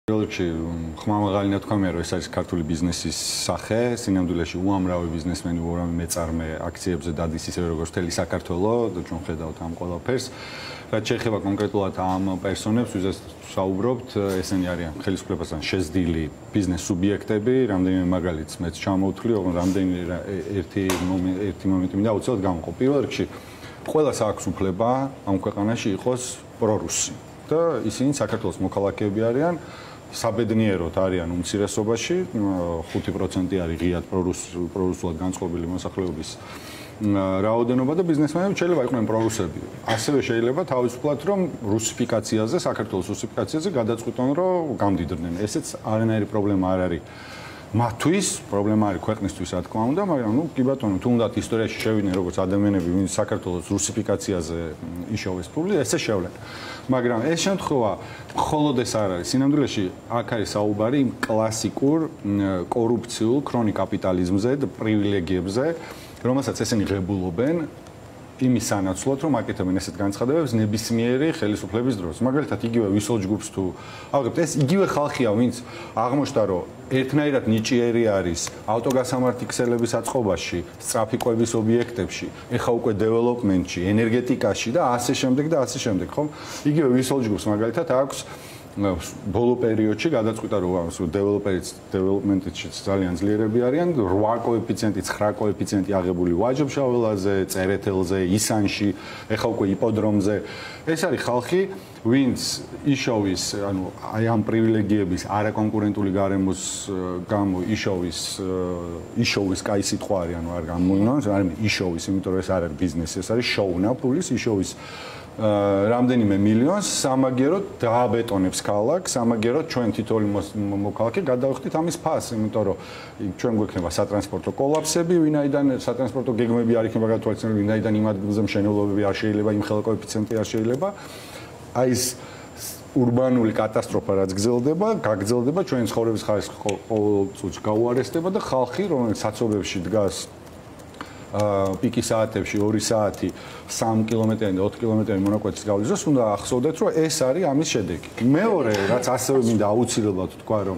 როლებში ხმამაღალი თქვა მე რომ ეს არის ქართული ბიზნესის სახე, სინამდვილეში უამრავი ბიზნესმენი, უამრავი მეწარმე აქციებზე დადის ისე როგორც მთელი საქართველოს და ჩვენ ხედავთ ამ ყველაფერს. რაც შეეხება კონკრეტულად ამ პერსონებს, ვიზაც საუბრობთ, ესენი არიან ხელისუფლებასთან შეზდილი ბიზნეს სუბიექტები, რამდენიმე მაგალითს მეც ჩამოვთვლი, რამდენიმე ერთი მომენტი მინდა უცებ გამყო. პირველ რიგში ყველას აქვს უფლება ამ ქვეყანაში იყოს პრორუსი და ისინი საქართველოს მოქალაქეები არიან. საბედნიეროდ არიან უმცირესობაში, 5% არის ღიად პრორუსულად განწყობილი მოსახლეობის რაოდენობა და ბიზნესმენები შეიძლება იყვნენ პრორუსები. ასევე შეიძლება თავისუფლად რომ რუსიფიკაციაზე, საქართველოს რუსიფიკაციაზე გადაწყვიტონ რომ გამდიდრდნენ. ესეც არანაირი პრობლემა არ არის. მათთვის პრობლემა არის ქვეყნისთვის, რა თქმა უნდა, მაგრამ კი ბატონო, თუნდაც ისტორიაში შევიდნენ როგორც ადამიანები, ვინც საქართველოს რუსიფიკაციაზე იშოვეს ფული, ესე შევლენ. მაგრამ ეს შემთხვევა მხოლოდ ეს არ არის. სინამდვილეში აქ არის საუბარი იმ კლასიკურ კორუფციულ ქრონიკ კაპიტალიზმზე და პრივილეგიებზე, რომელსაც ესენი ღებულობენ იმის სანაცვლოდ, რომ აკეთებენ ესეთ განცხადებებს ნებისმიერი ხელისუფლების დროს. მაგალითად, იგივე ვისოლ ჯგუფს თუ ავიღებთ, ეს იგივე ხალხია, ვინც აღმოჩნდა, რომ ერთნაირად ნიჭიერი არის ავტოგასამართი ქსელების აწყობაში, სწრაფი კვების ობიექტებში, ეხა უკვე დეველოპმენტში, ენერგეტიკაში და ასე შემდეგ და ასე შემდეგ, ხო? იგივე ვისოლ ჯგუფს მაგალითად აქვს ბოლო პერიოდში გადაწყვიტა რომ დეველოპმენტში ძალიან ძლიერები არიან 8 კოეფიციენტი 9 კოეფიციენტი აღებული ვაჯობშაველაზე, წერეთელზე, ისანში, ეხა უკვე იპოდრომზე. ეს არის ხალხი, ვინც იშოვის, ანუ აი ამ პრივილეგიების არაკონკურენტული გარემოს გამო იშოვის კაი სიტყვა არის, ანუ არ გამოინონს, არ იშოვის, იმიტომ რომ ეს არ არის ბიზნესი, ეს არის შოუნა, ფულის იშოვის რამდენიმე მილიონს სამაგიეროდ დააბეტონებს ქალაქს, სამაგიეროდ ჩვენ თითოეული მოქალაქე გადავხდით ამის ფასს, იმიტომ რომ ჩვენ გვექნება სატრანსპორტო კოლაფსები, ვინაიდან სატრანსპორტო გეგმები არ იქნება გათვალისწინებული, ვინაიდან იმ ადგილზე მშენებლობები არ შეიძლება, იმ ხელა კოეფიციენტი არ შეიძლება. აი ეს ურბანული კატასტროფა რაც გაგრძელდება, ჩვენი ცხოვრების ხარისხი ყოველ წუთს გაუარესდება და ხალხი, რომელიც საცობებში დგას პიკის საათებში 2 საათი 3 კილომეტრიანი და 4 კილომეტრიანი მონაკვეთის გავლის დროს უნდა ახსოვდეთ რომ ეს არის ამის შედეგი. მეორე რაც ასევე მინდა აუცილებლად თქვა რომ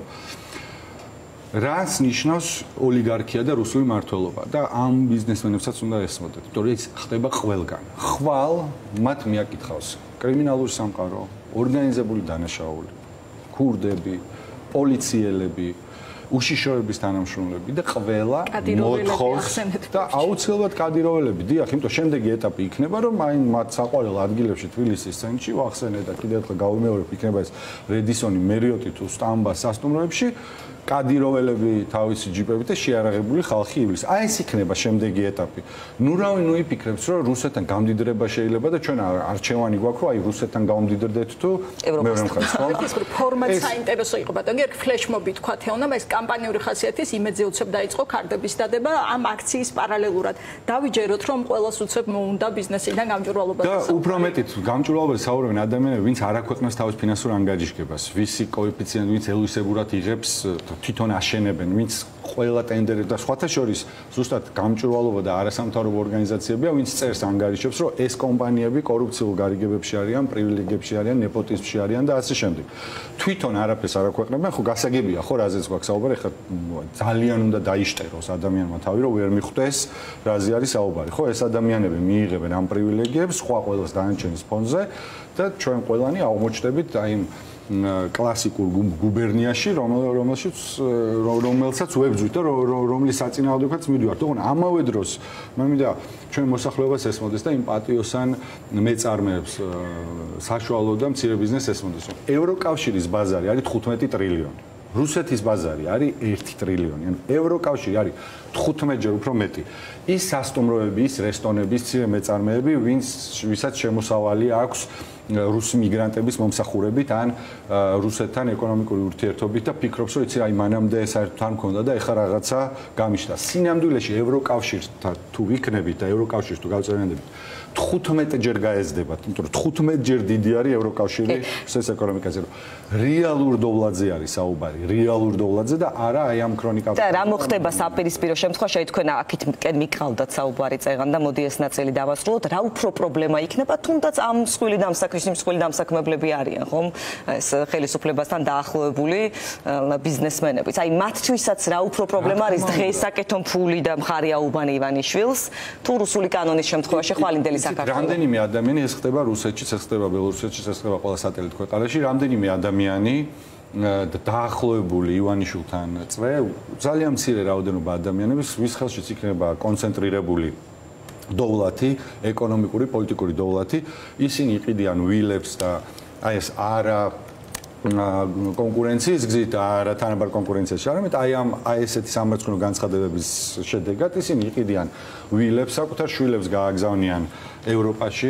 რას ნიშნავს ოლიგარქია და რუსული მმართველობა და ამ ბიზნესმენებსაც უნდა ესმოდეთ. იმიტომ რომ ეს ხდება ყველგან. ხვალ მათ მიაკითხავს კრიმინალური სამყარო, ორგანიზებული დანაშაული, ქურდები, პოლიციელები უშიშროების თანამშრომლები და ყველა მოთხოვს და აუცილებლად კადიროველები. დიახ, იმიტომ შემდეგი ეტაპი იქნება, რომ აი მათ საყვარელ ადგილებში თბილისის ცენტრში ვახსენე და კიდევ ერთხელ გავიმეორებ, იქნება ეს რედისონი, მერიოტი თუ სტამბა სასტუმროებში კადიროველები თავისი ჯიპებით და შეარაღებული ხალხი ივლის. აი ეს იქნება შემდეგი ეტაპი. ნუ რავი, ნუ იფიქრებს, რომ რუსეთთან გამდიდრება შეიძლება და ჩვენ არჩევანი გვაქვს, რომ აი რუსეთთან გავმდიდრდეთ თუ მეორე მხარეს, ხო? ეს ფორმატ საინტერესო იყო ბატონო. გერ ფლეშმობი თქვა თეონამ ეს კამპანიური ხასიათის იმედზე უცებ დაიწყო ქარდების დადება ამ აქციის პარალელურად. დავიჯეროთ, რომ ყველას უცებ მოუნდა ბიზნესიდან გამჭვირვალობაზე. და უფრო მეტიც გამჭვირვალობაზე საუბრობენ ადამიანები, ვინც არ აქვეყნებს თავის ფინანსურ ანგარიშგებას, ვისი კოეფიციენტი, ვინც ელვისებურად იღებს თვითონ აშენებენ, ვინც ყველა ტენდერი და სხვათა შორის ზუსტად გამჭვირვალობა და არასამთავრობო ორგანიზაციებია, ვინც წერს ანგარიშებს, რომ ეს კომპანიები კორუფციულ გარიგებებში არიან, პრივილეგიებში არიან, ნეპოტიზმში არიან და ასე შემდეგ. თვითონ არაფერს არ აქვეყნებენ, ხო გასაგებია, ხო რაზეც გვაქვს საუბარი, ხა ძალიან უნდა დაიშტეროს ადამიანმა თავი, რომ ვერ მიხვდეს, რაზე არის საუბარი. ხო ეს ადამიანები მიიღებენ ამ პრივილეგიებს სხვა ყველას დანარჩენის ფონზე და ჩვენ ყველანი აღმოჩნდებით აი კლასიკურ გუბერნიაში, რომელსაც ვებძვით და რომლის საწინააღმდეგოც მივიდივართ. თუმცა ამავე დროს მე მინდა ჩვენ მოსახლეობას ესმოდეს და იმ პატიოსან მეწარმეებს საშუალო და მცირე ბიზნესს ესმოდეს, რომ ევროკავშირის ბაზარი არის 15 ტრილიონი. რუსეთის ბაზარი არის 1 ტრილიონი. ანუ ევროკავშირი არის 15-ჯერ უფრო მეტი. ის სასტუმროები, ის რესტორნები, ის მცირე მეწარმეები, ვისაც შემოსავალი აქვს რუსი მიგრანტების მომსახურებით ან რუსეთთან ეკონომიკური ურთიერთობით და ფიქრობს, რომ იცი, აი მანამდე საერთოდ არ მქონდა და ეხლა რაღაცა გამიშთა. სინამდვილეში ევროკავშირთან თუ ვიქნებით და ევროკავშირს თუ გავწერენდებით 15-ჯერ გაეზდებათ, იმიტომ რომ 15-ჯერ დიდი არის ევროკავშირი რუსეთის ეკონომიკაზე. რეალურ დოვლადზე არის საუბარი, რეალურ დოვლადზე და არა აი ამ ქრონიკა. და რა მოხდება საპირისპირო შემთხვევაში, თქვენ აქეთ მიყავდათ საუბარი წეგან და მოდი ეს ნაწილი დავასრულოთ, რა უფრო პრობლემა იქნება თუნდაც ამ მსხვილი დამსაქმე ისინი მსხვილი დამსაქმებლები არიან, ხომ? ეს ხელისუფლებასთან დაახლოებული ბიზნესმენებიც. აი მათთვისაც რა უფრო პრობლემა არის დღეს საკეთო ფული და მხარი აუბანი ივანიშვილს, თუ რუსული კანონის შემთხვევაში ხვალინდელი საქართველოს. რამდენიმე ადამიანი ეს ხდება რუსეთშიც, ეს ხდება ბელორუსეთშიც, ეს ხდება ყველა სატელიტ ქვეყანაში, რამდენიმე ადამიანი დაახლოებული ივანიშვილთან წვე, ძალიან მცირე რაოდენობა ადამიანების, ვის ხელშიც იქნება კონცენტრირებული დოვლათი, ეკონომიკური, პოლიტიკური დოვლათი, ისინი იყიდიან ვილებს და აი ეს არა კონკურენციის გზით, არა თანაბარ კონკურენციაში, არამედ აი ესეთი სამარცხვინო განცხადებების შედეგად ისინი იყიდიან ვილებს, საკუთარ შვილებს გააგზავნიან ევროპაში.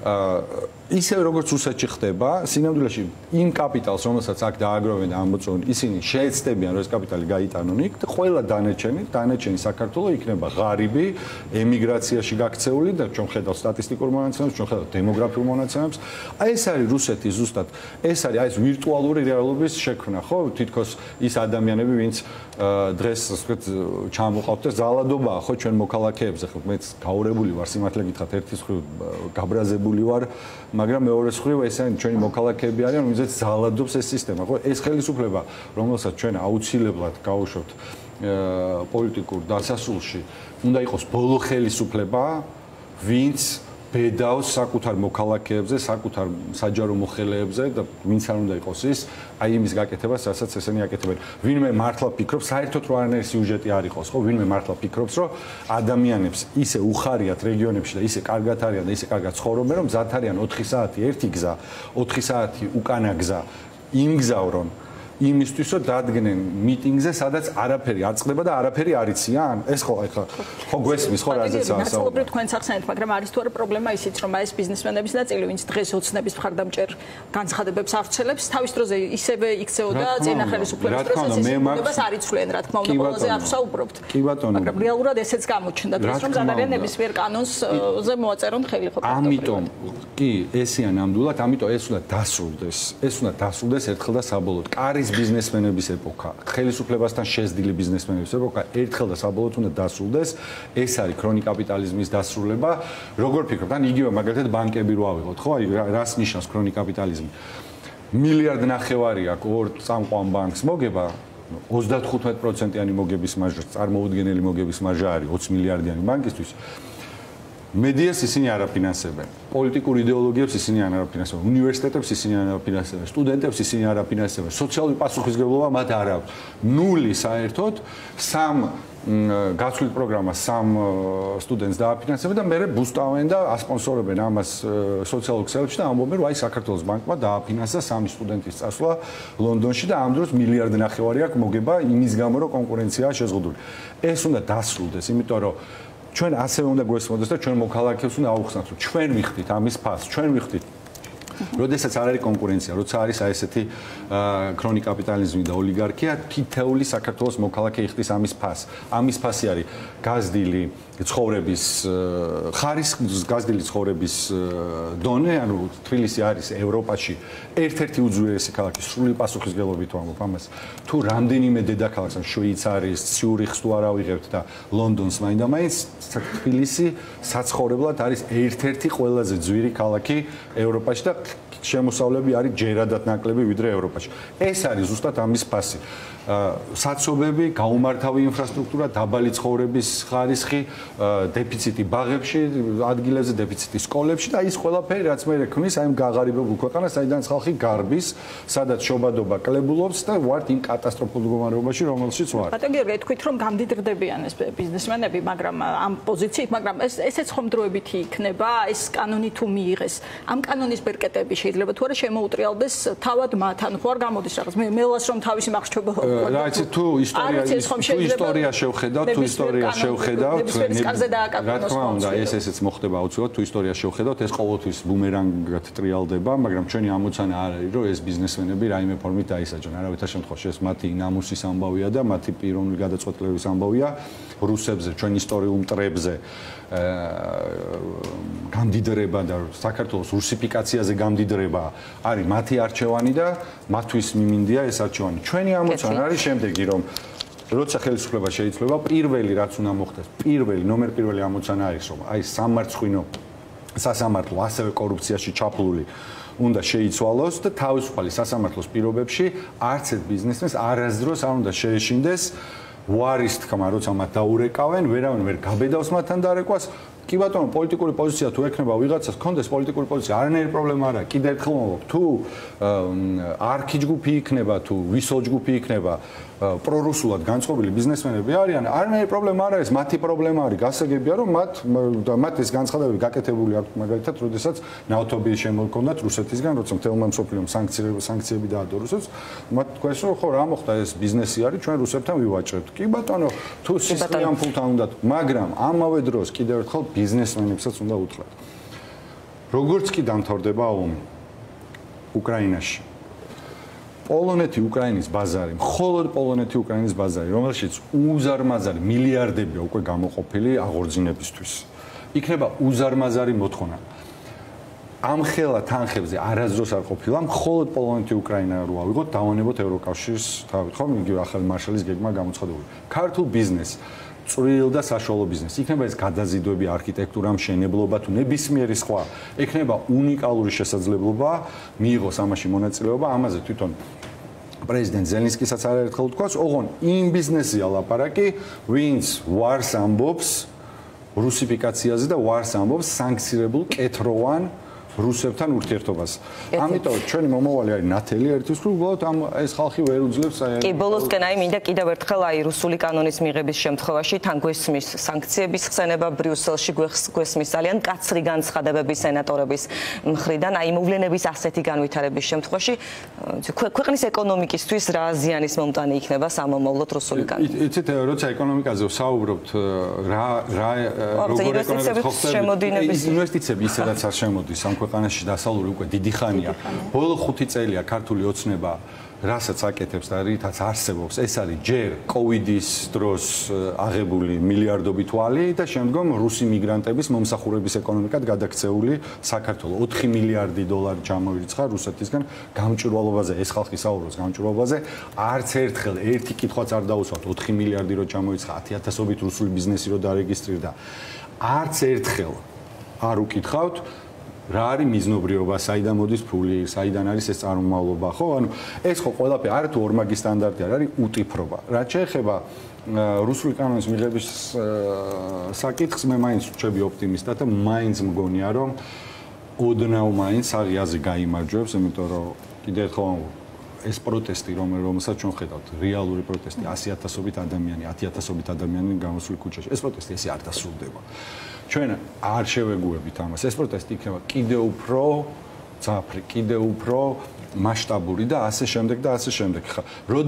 ისე როგორც რუსეთში ხდება, სინამდვილეში იმ კაპიტალს, რომელსაც აქ დააგროვენ და ამოწონ, ისინი შეეცდებიან, რომ ეს კაპიტალი გაიტანონ იქ და ყველა დანარჩენი საქართველო იქნება ღარიბი, ემიგრაციაში გაქცეული და ჩვენ ხედავთ სტატისტიკურ მონაცემებს, ჩვენ ხედავთ დემოგრაფიულ მონაცემებს. აი ეს არის რუსეთი ზუსტად. ეს არის აი ეს ვირტუალური რეალობის შექმნა, ხო? თითქოს ის ადამიანები, ვინც დღეს ასე ვთქვათ, ჩამოყავთ ეს ზალადობაა, ხო, ჩვენ მოქალაქეებზე, ხო, მეც გაურებული ვარ, სიმართლე გითხრათ, ერთის მხრივ გაბრაზებული ვარ, მაგრამ მეორეს მხრივ ესენი ჩვენი მოქალაქეები არიან, ვინც ზალადობს ეს სისტემა, ხო? ეს ხელისუფლება, რომელსაც ჩვენ აუცილებლად გავუშვებთ პოლიტიკურ დასასრულში, უნდა იყოს ბოლო ხელისუფლება, ვინც ბედავს საკუთარ მოქალაქეებზე, საკუთარ საჯარო მოხელეებზე და ვინც არ უნდა იყოს ის, აი იმის გაკეთებას, რასაც ესენი აკეთებენ. ვინმე მართლა ფიქრობს, საერთოდ რო არანაირი სიუჟეტი არ იყოს, ხო? ვინმე მართლა ფიქრობს, რომ ადამიანებს ისე უხარიათ რეგიონებში და ისე კარგად არიან და ისე კარგად ცხოვრობენ, რომ მზად არიან 4 საათი ერთი გზა, 4 საათი უკანა გზა იმგზავრონ იმისთვის რომ დადგნენ მიტინგზე, სადაც არაფერი არ წყდება და არაფერი არ იციან. ეს ხო გვესმის ხო რაზეც ასაუბრეთ. ნაცნობრივ თქვენც ახსენეთ, მაგრამ არის თუ არა პრობლემა ისიც, რომ აი ეს ბიზნესმენების ნაწილი, ვინც დღეს ოცნების მხარდამჭერ განცხადებებს ავრცელებს, თავის დროზე ისევე იქცეოდა წინა ხელისუფლების დროს ეს იმედებას არ იცვლიან, რა თქმა უნდა, ყველაზე არ ვსაუბრობთ. მაგრამ რეალურად ესეც გამოჩნდა დღეს, რომ ზანარიან ნებისმიერ კანონზე მოაწერონ ხელი ხო. ამიტომ კი ესია ნამდვილად, ამიტომ ეს უნდა დასრულდეს. ეს უნდა დასრულდეს ერთხელ და საბოლოოდ. არის ბიზნესმენების ეპოქა, ხელისუფლებასთან შეზდილი ბიზნესმენების ეპოქა ერთხელ და საბოლოოდ უნდა დასრულდეს. ეს არის ქრონიკ კაპიტალიზმის დასრულება. როგორ ფიქრობთ? ან იგივე მაგალითად ბანკები რო ავიღოთ, ხო? აი რას ნიშნავს ქრონიკ კაპიტალიზმი? მილიარდ ნახევარი აქ ორ წამყვან ბანკს მოგება 35%-იანი მოგების მარჟა, წარმოუდგენელი მოგების მარჟა არის 20 მილიარდიანი ბანკისთვის. მედიას ისინი არ აფინანსებენ, პოლიტიკურ იდეოლოგიებს ისინი არ აფინანსებენ, უნივერსიტეტებს ისინი არ აფინანსებენ, სტუდენტებს ისინი არ აფინანსებენ, სოციალური პასუხისმგებლობა მათ არ აქვს. ნული საერთოდ, სამ გაცვლით პროგრამას სამ სტუდენტს დააფინანსებენ და მერე ბუსტავენ და ასპონსორებენ ამას სოციალურ ქსელებში და ამბობენ, რომ აი საქართველოს ბანკმა დააფინანსა 3 სტუდენტის წასვლა ლონდონში და ამ დროს მილიარდ ნახევარი აქვს მოგება იმის გამო, რომ კონკურენციაა შეზღუდული. ეს უნდა დასრულდეს, იმიტომ რომ ჩვენ ასევე უნდა გვესმოდეს და ჩვენ მოქალაქეებს უნდა აუხსნათ, რომ ჩვენ ვიხდით ამის ფასს, ჩვენ ვიხდით. როდესაც არ არის კონკურენცია, როცა არის აი ესეთი ქრონიკ კაპიტალიზმი და ოლიგარქია, თითეული საქართველოს მოქალაქე იხდის ამის ფასს. ამის ფასი არის გაზრდილი ცხოვრების ხარისხი, გაზრდილი ცხოვრების დონე, ანუ თბილისი არის ევროპაში ერთ-ერთი უძველესი ქალაქი, სრული პასუხისმგებლობით ვამბობ ამას. თუ რამდენიმე დედაქალაქს, ან შვეიცარიის, ციურიხს თუ არ ავიღებთ და ლონდონს მაინდა-მაინც, თბილისი საცხოვრებლად არის ერთ-ერთი ყველაზე ძვირი ქალაქი ევროპაში და შემოსავლები არის ჯერადად ნაკლები ვიდრე ევროპაში. ეს არის ზუსტად ამის ფასი. საცობები, გაუმართავი ინფრასტრუქტურა, დაბალი ცხოვრების ხარისხი, დეფიციტი ბაღებში, ადგილებზე დეფიციტი სკოლებში და ის ყველაფერი რაც მე ქმნის აი ამ გაღარიბებულ ქვეყანას, საიდანაც ხალხი გარბის, სადაც შობადობა კლებულობს და ვართ იმ კატასტროფულ მდგომარეობაში, რომელშიც ვარ. ბატონ გიორგი, თქვით რომ გამდიდრდებიან ეს ბიზნესმენები, მაგრამ ამ პოზიციით, მაგრამ ესეც ხომ დროებითი იქნება, ეს კანონი თუ მიიღეს. ამ კანონის ბერკეტები შეიძლება თუ არა შემოუტრიალდეს თავად მათ, ანუ ხო არ გამოდის რაღაც. მე მელას რომ თავისი მახრჩობა რაიცი თუ ისტორია შევხედავთ, რა თქმა უნდა, ესეც მოხდება აუცილებლად, თუ ისტორია შევხედავთ, ეს ყოველთვის ბუმერანგად ტრიალდება, მაგრამ ჩვენი ამოცანა არ არის, რომ ეს ბიზნესმენები რაიმე ფორმით დაისაჯონ. არავითარ შემთხვევაში ეს მათი ნამუსის ამბავია და მათი პიროვნული გადაწყვეტილების ამბავია რუსებზე, ჩვენ ისტორიულ მტრებზე. გამდიდრება და საქართველოს რუსიფიკაციაზე გამდიდრება არის მათი არჩევანი და მათთვის მიმინდია ეს არჩევანი. ჩვენი ამოცანა არის შემდეგი, რომ როცა ხელისუფლება შეიცვლება, პირველი რაც უნდა მოხდეს, ნომერ პირველი ამოცანა არის, რომ აი სამარცხვინო სასამართლო ასევე კორუფციაში ჩაფლული უნდა შეიცვალოს და თავისუფალი სასამართლოს პირობებში არც ერთ ბიზნესმენს არასდროს არ უნდა შეეშინდეს ვარის თქმა, როცა მათ დაურეკავენ, ვერავინ ვერ გაბედავს მათთან დარეკვას. კი ბატონო, პოლიტიკური პოზიცია თუ ექნება ვიღაცას, კონდეს პოლიტიკური პოზიცია, არანაირი პრობლემა არა. კიდევ ერთხელ ვამბობ, თუ არქი ჯგუფი იქნება, თუ ვისო ჯგუფი იქნება, პრორუსულად განწყობილი ბიზნესმენები არიან, არანაირი პრობლემა არ არის, მათი პრობლემა არის გასაგებია, რომ მათ ეს განცხადებები გაკეთებული აქვს, მაგალითად, როდესაც ნავთობი შემოჰქონდათ რუსეთისგან, როცა მთელმა მსოფლიომ სანქციები დაადო რუსეთს, მათ თქვეს, რომ ხო რა მოხდა, ეს ბიზნესი არის, ჩვენ რუსებთან ვივაჭრებთ. კი ბატონო, თუ სისხლიან ფულთან უნდათ, მაგრამ ამავე დროს კიდევ ერთხელ ბიზნესმენებსაც უნდა უთხრათ. როგორც კი დამთავრდება ომი უკრაინაში, პოლონეთი უკრაინის ბაზარი, მხოლოდ პოლონეთი უკრაინის ბაზარი, რომელშიც უზარმაზარი მილიარდები უკვე გამოყოფილი აღორძინებისთვის. იქნება უზარმაზარი მოთხოვნა. ამ ხელა თანხებზე არასდროს არ ყოფილა, მხოლოდ პოლონეთი უკრაინა რო ავიღოთ, დავანებოთ ევროკავშირის თავით, ხომ, იგივე ახალი მარშალის გეგმა გამოცხადებული. ქართულ ბიზნესს წვრილ და საშუალო ბიზნესი. იქნება ეს გადაზიდვები, არქიტექტურა, მშენებლობა თუ ნებისმიერი სხვა, იქნება უნიკალური შესაძლებლობა მიიღოს ამაში მონაწილეობა, ამაზე თვითონ პრეზიდენტ ზელენსკისაც არაერთხელ თქვას, ოღონ იმ ბიზნესია ლაპარაკი, ვინც ვარს ამბობს რუსიფიკაციაზე და ვარს ამბობს სანქცირებულ კეთროვან რუსებთან ურთიერთობას. ამიტომ ჩვენი მომავალი არის ნათელი ერთის მხრივ, უბრალოდ ამ ეს ხალხი ვერ უძლებს აი. კი, ბოლოსკენ აი მინდა კიდევ ერთხელ აი რუსული კანონის მიღების შემთხვევაში თან გვესმის სანქციების ხსენება ბრიუსელში გვესმის ძალიან კაცრი განცხადებები სენატორების მხრიდან აი მოვლენების ასეთი განვითარების შემთხვევაში ქვეყნის ეკონომიკისთვის რა ზიანის მომტანი იქნება სამომავლოდ რუსული კანონი. იცით, როცა ეკონომიკაზე ვსაუბრობთ, რა როგორ ეკონომიკის შემოდინების ინვესტიციები ისედაც არ შემოდის ამ ქვეყანაში დასავლური უკვე დიდი ხანია. ბოლო 5 წელია ქართული ოცნება რასაც აკეთებს და რითაც არსებობს, ეს არის ჯერ კოვიდის დროს აღებული მილიარდობით ვალი და შემდგომ რუსი მიგრანტების მომსახურების ეკონომიკად გადაქცეული საქართველოს 4 მილიარდი დოლარი ჩამოირიცხა რუსეთისგან გამჭვირვალობაზე, ეს ხალხი საუბრობს გამჭვირვალობაზე, არც ერთხელ ერთი კითხვაც არ დაუსვათ 4 მილიარდი რო ჩამოირიცხა 10,000-ობით რუსული ბიზნესი რო დარეგისტრირდა. არც ერთხელ არ უკითხავთ რა არის მიზნობრიობა, საიდან მოდის ფული, საიდან არის ეს წარმომავლობა, ხო? ანუ ეს ხო ყველაფერი არ თუ ორმაგი სტანდარტი არის უტიფრობა. რაც შეეხება რუსული კანონის მიღების საკითხს, მე მაინც ვრჩები ოპტიმისტად და მაინც მგონია, რომ ოდნავ მაინც აღიაზე გაიმარჯვებს, იმიტომ რომ კიდევ ერთხელ ეს პროტესტი, რომელსაც ჩვენ ხედავთ, რეალური პროტესტი, 100,000-ობით ადამიანი, 10,000-ობით ადამიანი გამოსული ქუჩაში. ეს პროტესტი ესე არ დასრულდება. ჩვენ არ შევეგუებით ამას. ეს პროტესტი იქნება კიდევ უფრო ძაფრი, კიდევ უფრო მასშტაბური და ასე შემდეგ და ასე შემდეგ. ხა,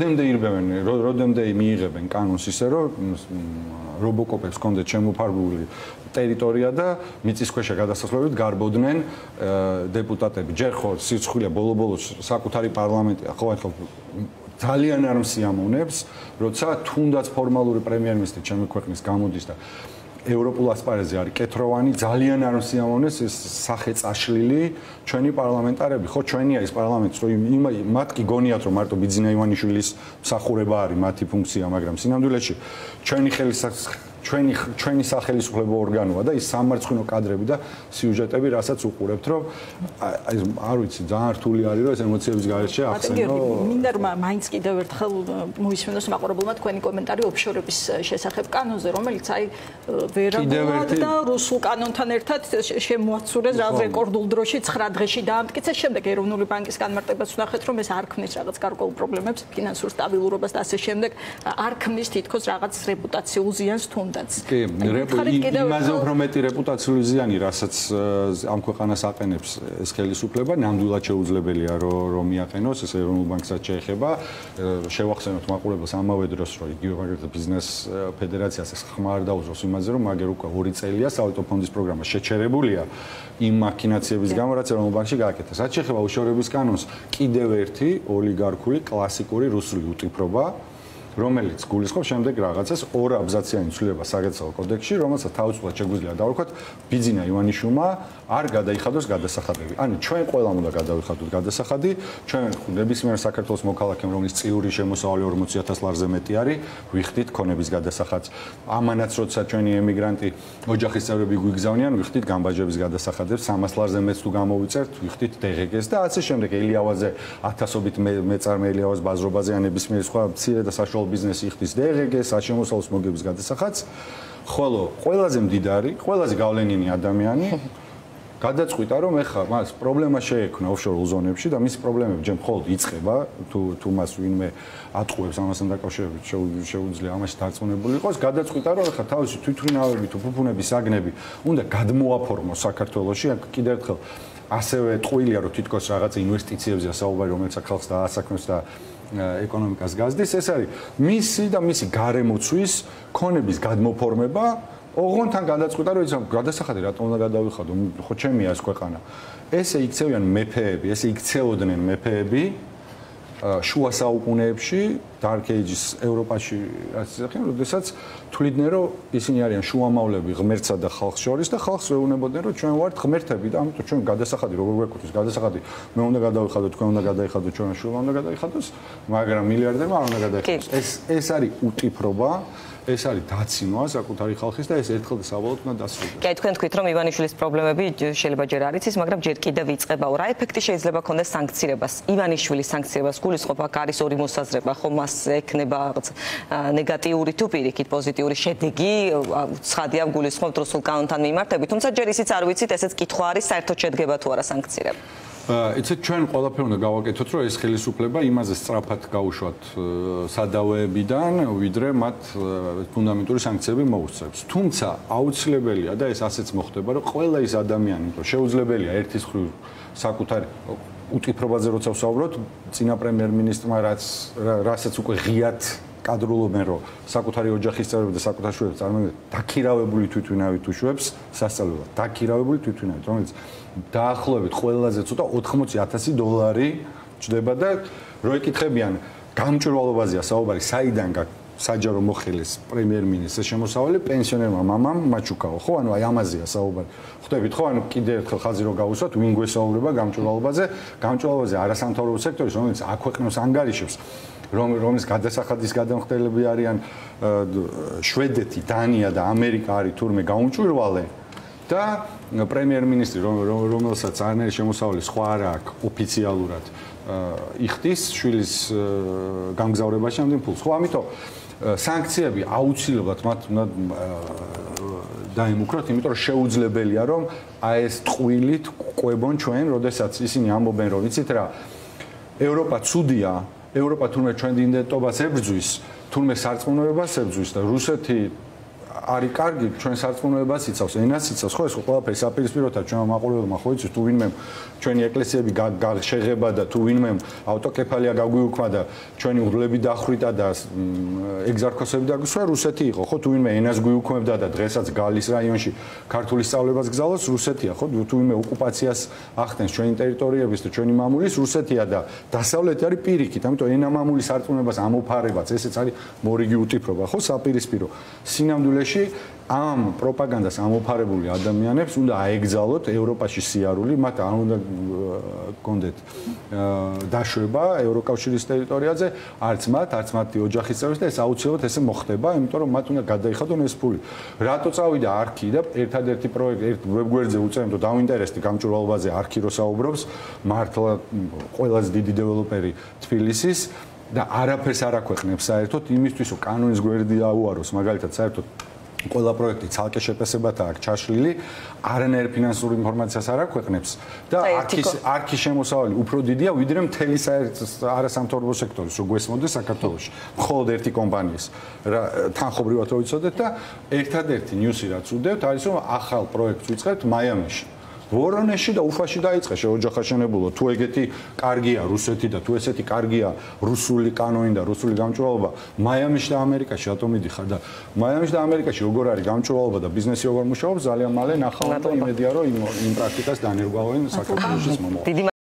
როდემდე მიიღებენ კანონს ისე, რომ რობოკოპებს კონდეთ შემოფარგლული ტერიტორია და მიწისქვეშა გადასახლებით გარბოდნენ დეპუტატები. ჯერ ხო სიცხვილია ბოლო-ბოლოს საკუთარი პარლამენტია, ხო ახლა ძალიან არ მსიამოვნებს, როცა თუნდაც ფორმალური პრემიერ-მინისტრი ჩემი ქვეყნის გამოდის და ევროპულ ასპარეზზე არის კეთროვანი, ძალიან არ მსიამოვნებს ეს სახე წაშლილი ჩვენი პარლამენტარები. ხო, ჩვენია ეს პარლამენტი, რომ მათ კი გონიათ, რომ მარტო ბიძინა ივანიშვილის მსახურება არის მათი ფუნქცია, მაგრამ სინამდვილეში ჩვენი სახელმწიფო ორგანოა და ის სამარცხვინო კადრები და სიუჟეტები, რასაც უყურებთ, რომ არ ვიცი, ძალიან რთული არის, რომ ეს ემოციების გარეშე ახსენო. მინდა რომ მაინც კიდევ ერთხელ მოისმინოს მაყურებელმა თქვენი კომენტარი ოფშორების შესახებ კანონზე, რომელიც აი ვერაგულად და რუსულ კანონთან ერთად შემოაცურეს რა რეკორდულ დროში 9 დღეში დაამტკიცეს. შემდეგ ეროვნული ბანკის განმარტებას ვნახეთ, რომ ეს არ ქმნის რაღაც გარკვეულ პრობლემებს, ფინანსურ სტაბილურობას და ასე შემდეგ, არ ქმნის თითქოს რაღაც რეპუტაციულ ზიანს თუნდაც. კი, იმაზე უფრო მეტი რეპუტაციული ზიანი, რასაც ამ ქვეყანას აყენებს ეს ხელისუფლება, ნამდვილად შეუძლებელია რომ მიაყენოს, ეს ეროვნულ ბანკსაც შეეხება. შევახსენოთ მაყურებელს ამავე დროს, რომ იგივე მაგალითად ბიზნეს ფედერაციას ხმა არ დაუძროს იმაზე, რომ მაგერ უკვე 2 წელია საავტო ფონდის პროგრამა შეჩერებულია იმ მაქინაციების გამო, რაც ეროვნულ ბანკში გააკეთეს. რაც შეეხება უშორების კანონს, კიდევ ერთი ოლიგარქული კლასიკური რუსული უტიფრობა, რომელიც გულისხმობს შემდეგ რაღაცას ორ აბზაციანი ცვლილება საგადასახადო კოდექსში, რომელსაც თავისუფლად შეგვიძლია დავუქვათ ბიძინა ივანიშვილმა არ გადაიხადოს გადასახადები. ანუ ჩვენ ყველამ უნდა გადავიხადოთ გადასახადი, ჩვენ ნებისმიერ საქართველოს მოქალაქემ, რომლის წიური შემოსავალი 40,000 ლარზე მეტი არის, ვიხდით ქონების გადასახადს. ამანაც როცა ჩვენი ემიგრანტი ოჯახის წევრები გვიგზავნიან, ვიხდით გამბაჟების გადასახადებს, 300 ლარზე მეც თუ გამოვიწერთ, ვიხდით დეგეგეს და ასე შემდეგ. ელიავაზე ათასობით მეწარმე ელიავას ბაზრობაზე ან ნებისმიერ სხვა მცირე და საშუალო ბიზნესი იხდის დეგეგეს, საშემოსავლოს მოგების გადასახადს. ხოლო ყველაზე მდიდარი, ყველაზე გავლენიანი ადამიანი გადაწყვიტა რომ ეხლა მას პრობლემა შეექმნა ოფშორულ ზონებში და მის პრობლემები ჯერ მხოლოდ იწყება თუ მას ვინმე ატყუებს ამასთან დაკავშირებით შეუძლია ამაში დარწმუნებული იყოს გადაწყვიტა რომ ეხლა თავისი თვითმფრინავები თუ ფუფუნების საგნები უნდა გადმოაფორმოს საქართველოში აქ კიდევ ერთხელ ასევე ტყუილია რომ თითქოს რაღაცა ინვესტიციებზეა საუბარი რომელიც ხალხს დაასაქმებს და ეკონომიკას გაზრდის ეს არის მისი და მისი გარემოცვის ქონების გადმოფორმება ოღონდ თან გადაწყვიტა რომ იცი გადასახადი რატომ უნდა გადავიხადო ხო ჩემია ეს ქვეყანა ესე იქცევიან მეფეები ესე იქცეოდნენ მეფეები შუა საუკუნეებში dark ages ევროპაში რაც ისახიან როდესაც თვლიდნენ რომ ისინი არიან შუამავლები ღმერთსა და ხალხს შორის და ხალხს ეუბნებოდნენ რომ ჩვენ ვართ ღმერთები და ამიტომ ჩვენ გადასახადი როგორ გვეკვირს გადასახადი მე უნდა გადავიხადო თქვენ უნდა გადაიხადოთ ჩვენ შუა უნდა გადაიხადოს მაგრამ მილიარდერმა არ უნდა გადაიხადოს ეს არის უტიფრობა ეს არის დაცინვა საკუთარი ხალხის და ეს ერთხელ და საბოლოოდ უნდა დასრულდეს. კი, თქვენ თქვით რომ ივანიშვილის პრობლემები შეიძლება ჯერ არ იცის, მაგრამ ჯერ კიდევ იწყებაო. რა ეფექტი შეიძლება ქონდეს სანქციებას? ივანიშვილის სანქციებას გულისხმობ აქ არის ორი მოსაზრება, ხო მას ექნება რაღაც ნეგატიური თუ პირიქით პოზიტიური შედეგი, ცხადია გულისხმობთ რუსულ კანონთან მიმართებით, თუმცა ჯერ ისიც არ ვიცით, ესეც კითხვა არის, საერთოდ შედგება თუ არა სანქციები. იცით ჩვენ ყველაფერი უნდა გავაკეთოთ რომ ეს ხელისუფლება იმაზე სწრაფად გაუშვათ სადავეებიდან ვიდრე მათ ფუნდამენტური სანქციები მოუსწრებს თუმცა აუცილებელია და ეს ასეც მოხდება რომ ყველა ის ადამიანი რომ შეუძლებელია ერთის მხრივ საკუთარი უტიფრობაზე როცა ვსაუბრობთ წინა პრემიერ-მინისტრმა რასაც უკვე ღიად კადრულობენ რომ საკუთარი ოჯახის წევრები და საკუთარ შვილებს წარმოიდგინეთ დაქირავებული თვითმფრინავით უშვებს სასწავლებლად დაქირავებული თვითმფრინავით რომელიც დაახლოებით ყველაზე ცოტა $80,000 ჩდება და რო ეკითხებიან გამჭვირვალობაზეა საუბარი საიდან საჯარო მოხელეს პრემიერ-მინისტრის შემოსავალი პენსიონერმა მამამ მაჩუკაო ხო ანუ აი ამაზეა საუბარი ხვდებით ხო ანუ კიდევ ერთხელ ხაზი რო გავუსვათ ვინ გვესაუბრება გამჭვირვალობაზე არასამთავრობო სექტორის რომელიც აქვეყნებს ანგარიშებს რომლის გადასახადის გადამხდელები არიან შვედეთი, დანია და ამერიკა არის თურმე გაუმჭვირვალე და პრემიერ-მინისტრი რომელსაც არნაირი შემოსავალი სხვა არ აქვს ოფიციალურად იხდის შვილის გამგზავრებაში ამდენ ფულს. ხო, ამიტომ სანქციები აუცილებლად მათ უნდა დაემუქროთ, იმიტომ რომ შეუძლებელია რომ აი ეს ტყუილით ყვებონ ჩვენ, როდესაც ისინი ამბობენ რომ ვიცით რა ევროპა ცუდია ევროპა თურმე ჩვენ იდენტობას ებრძვის, თურმე სარწმუნოებას ებრძვის და რუსეთი არის კარგი, ჩვენ სარწმუნოებას იცავს, ენას იცავს, ხო ეს ყველაფერი საპირისპიროთა ჩვენ მაყურებელმა ხო იცით თუ ვინმე ჩვენი ეკლესიები შეღება და თუ ვინმე ავტოკეფალია გაგვიუქმა და ჩვენი ურლები დახვრიტა და ეგზარქოსები დაგვისვა რუსეთი იყო, ხო თუ ვინმე ენას გვიუქმებდა და დღესაც გალის რაიონში ქართული სწავლებას გზავნოს რუსეთია, ხო თუ ვინმე ოკუპაციას ახდენს ჩვენი ტერიტორიების და ჩვენი მამულის რუსეთია და დასავლეთი არის პირიქით, ამიტომ ენამამულის სარწმუნოებას ამოფარებაც ესეც არის მორიგი უტიფრობა, ხო საპირისპირო სინამდვილეში ამ პროპაგანდას ამოფარებული ადამიანებს უნდა აეგზალოთ ევროპაში სიარული, მათ არ უნდა გქონდეთ დაშვება ევროკავშირის ტერიტორიაზე, არც მათი ოჯახის წევრებს და ეს აუცილებლად ესე მოხდება, იმიტომ რომ მათ უნდა გადაიხადონ ეს ფული. რატო წავიდა არქი და ერთადერთი პროექტი ერთ ვებგვერდზე უწევენ და დავინტერესდი გამჭვირვალობაზე არქი რო საუბრობს, მართლა ყველაზე დიდი დეველოპერი თბილისის და არაფერს არ აქვეყნებს საერთოდ იმისთვის რომ კანონის გვერდი აუაროს, მაგალითად საერთოდ ყველა პროექტი ცალკე შეფასებათა აქვს ჩაშლილი, არანაირ ფინანსურ ინფორმაციას არ აქვეყნებს და არქის შემოსავალი უფრო დიდია ვიდრე მთელი არასამთავრობო სექტორის, რო გვესმოდეს საქართველოში. მხოლოდ ერთი კომპანიის თანხობრივად რო ვიცოდეთ და ერთადერთი ნიუსი რაც ვდევთ არის რომ ახალ პროექტს ვიწყებთ მაიამიში. ვორონეში და უფაში დაიწყე შეოჯახაშენებულო თუ ეგეთი კარგია რუსეთი და თუ ესეთი კარგია რუსული კანონი და რუსული გამჭვირვალობა მაიამიში და ამერიკაში რატომ მიდიხარ და მაიამიში და ამერიკაში როგორ არის გამჭვირვალობა და ბიზნესი როგორ მუშაობს ძალიან მალე ნახავთ და იმედია რომ იმ პრაქტიკას დანერგვავენ საქართველოშიც მომავალში.